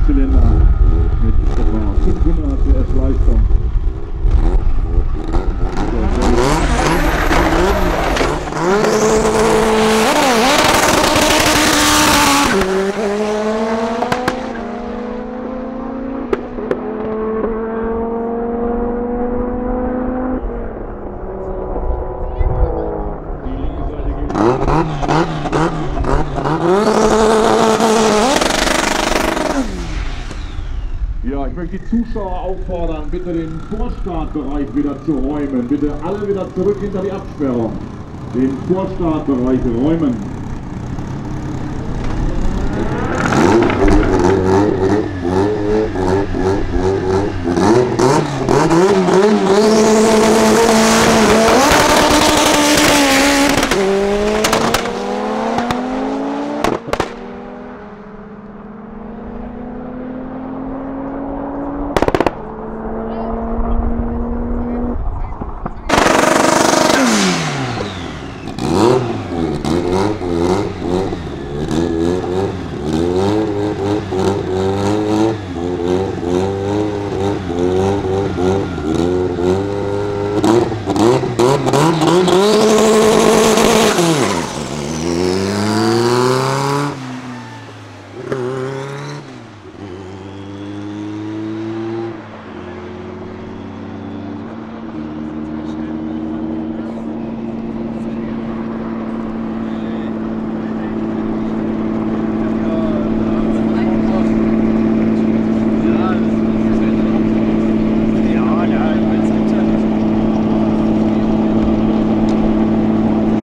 Zylinder mit etwa 500 PS Leistung. Ja, ich möchte die Zuschauer auffordern, bitte den Vorstartbereich wieder zu räumen. Bitte alle wieder zurück hinter die Absperrung. Den Vorstartbereich räumen.